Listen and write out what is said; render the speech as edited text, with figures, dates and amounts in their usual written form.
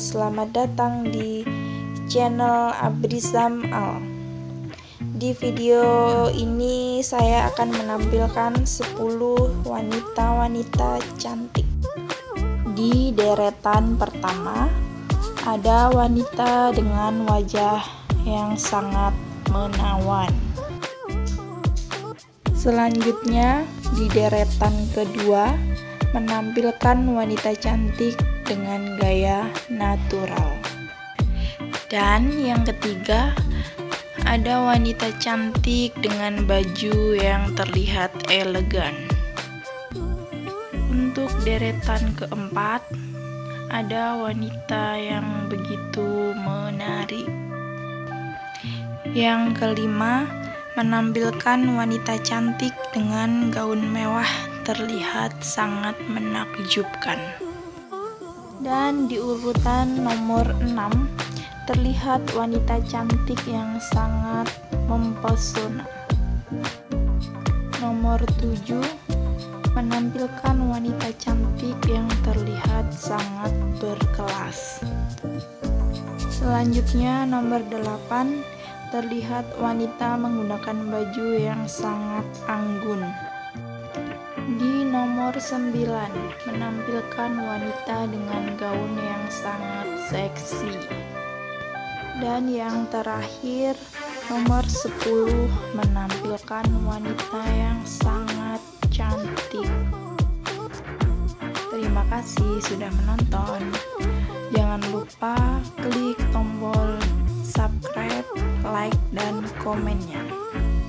selamat datang di channel Abrizam Al. Di video ini saya akan menampilkan 10 wanita-wanita cantik. Di deretan pertama ada wanita dengan wajah yang sangat menawan. Selanjutnya di deretan kedua menampilkan wanita cantik dengan gaya natural. Dan yang ketiga, ada wanita cantik dengan baju yang terlihat elegan. Untuk deretan keempat, ada wanita yang begitu menarik. Yang kelima, menampilkan wanita cantik dengan gaun mewah terlihat sangat menakjubkan. Dan di urutan nomor 6 terlihat wanita cantik yang sangat mempesona. Nomor 7 menampilkan wanita cantik yang terlihat sangat berkelas. Selanjutnya nomor 8 terlihat wanita menggunakan baju yang sangat anggun. Di nomor 9 menampilkan wanita dengan gaun yang sangat seksi. Dan yang terakhir nomor 10 menampilkan wanita yang sangat cantik. Terima kasih sudah menonton. Jangan lupa klik tombol subscribe, like, dan komennya.